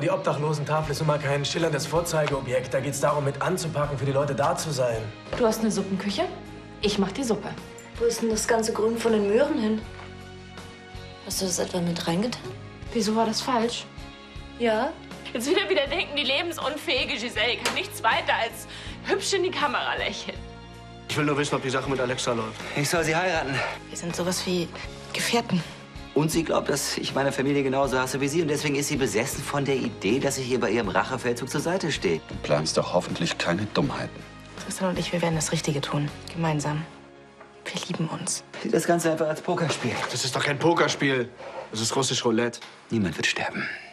Die Obdachlosentafel ist nun mal kein schillerndes Vorzeigeobjekt. Da geht's darum, mit anzupacken, für die Leute da zu sein. Du hast eine Suppenküche, ich mach die Suppe. Wo ist denn das ganze Grün von den Möhren hin? Hast du das etwa mit reingetan? Wieso war das falsch? Ja. Jetzt wieder denken, die lebensunfähige Giselle kann nichts weiter als hübsch in die Kamera lächeln. Ich will nur wissen, ob die Sache mit Alexa läuft. Ich soll sie heiraten. Wir sind sowas wie Gefährten. Und sie glaubt, dass ich meine Familie genauso hasse wie sie. Und deswegen ist sie besessen von der Idee, dass ich ihr bei ihrem Rachefeldzug zur Seite stehe. Du planst doch hoffentlich keine Dummheiten. Tristan und ich, wir werden das Richtige tun. Gemeinsam. Wir lieben uns. Sieh das Ganze einfach als Pokerspiel. Das ist doch kein Pokerspiel. Das ist russisch Roulette. Niemand wird sterben.